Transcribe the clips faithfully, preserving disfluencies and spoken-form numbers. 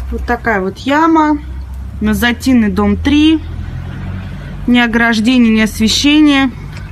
Вот такая вот яма. Назатинный дом три. Ни ограждения, ни освещения.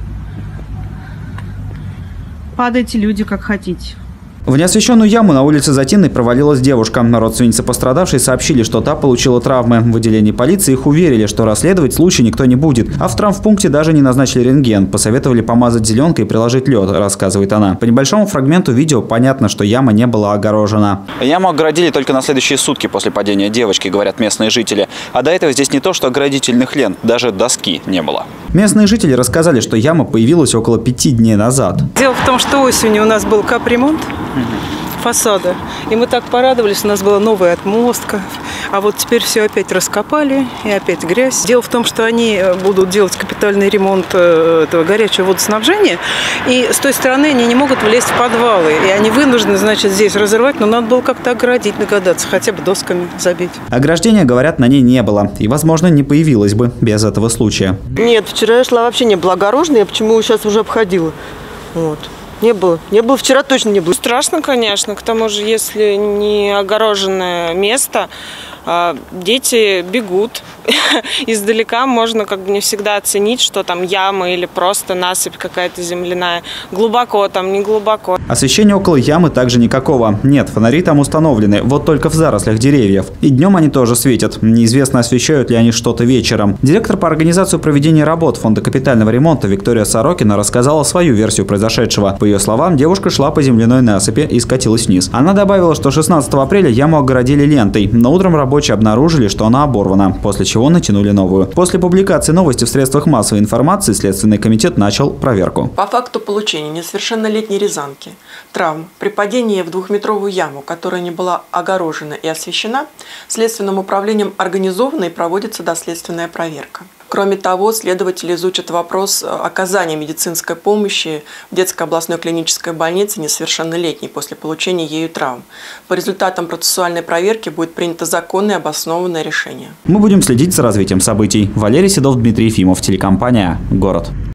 Падайте, люди, как хотите. В неосвещенную яму на улице Затинной провалилась девушка. Родственницы пострадавшей сообщили, что та получила травмы. В отделении полиции их уверили, что расследовать случай никто не будет. А в травмпункте даже не назначили рентген. Посоветовали помазать зеленкой и приложить лед, рассказывает она. По небольшому фрагменту видео понятно, что яма не была огорожена. Яму огородили только на следующие сутки после падения девочки, говорят местные жители. А до этого здесь не то что оградительных лент, даже доски не было. Местные жители рассказали, что яма появилась около пяти дней назад. Дело в том, что осенью у нас был капремонт фасада. И мы так порадовались, у нас была новая отмостка. А вот теперь все опять раскопали, и опять грязь. Дело в том, что они будут делать капитальный ремонт этого горячего водоснабжения. И с той стороны они не могут влезть в подвалы. И они вынуждены, значит, здесь разрывать. Но надо было как-то оградить, догадаться, хотя бы досками забить. Ограждения, говорят, на ней не было. И, возможно, не появилось бы без этого случая. Нет, вчера я шла, вообще не было огорожено. Я почему сейчас уже обходила. Вот. Не было. Не было. Вчера точно не было. Страшно, конечно. К тому же, если не огороженное место, дети бегут. Издалека можно как бы не всегда оценить, что там яма или просто насыпь какая-то земляная. Глубоко там, не глубоко. Освещения около ямы также никакого. Нет, фонари там установлены, вот только в зарослях деревьев. И днем они тоже светят. Неизвестно, освещают ли они что-то вечером. Директор по организации проведения работ Фонда капитального ремонта Виктория Сорокина рассказала свою версию произошедшего. По ее словам, девушка шла по земляной насыпи и скатилась вниз. Она добавила, что шестнадцатого апреля яму огородили лентой, но утром рабочие обнаружили, что она оборвана, после чего натянули новую. После публикации новости в средствах массовой информации Следственный комитет начал проверку. По факту получения несовершеннолетней Рязанки травм при падении в двухметровую яму, которая не была огорожена и освещена, Следственным управлением организована и проводится доследственная проверка. Кроме того, следователи изучат вопрос оказания медицинской помощи в детской областной клинической больнице несовершеннолетней после получения ею травм. По результатам процессуальной проверки будет принято законное и обоснованное решение. Мы будем следить за развитием событий. Валерий Седов, Дмитрий Ефимов, телекомпания «Город».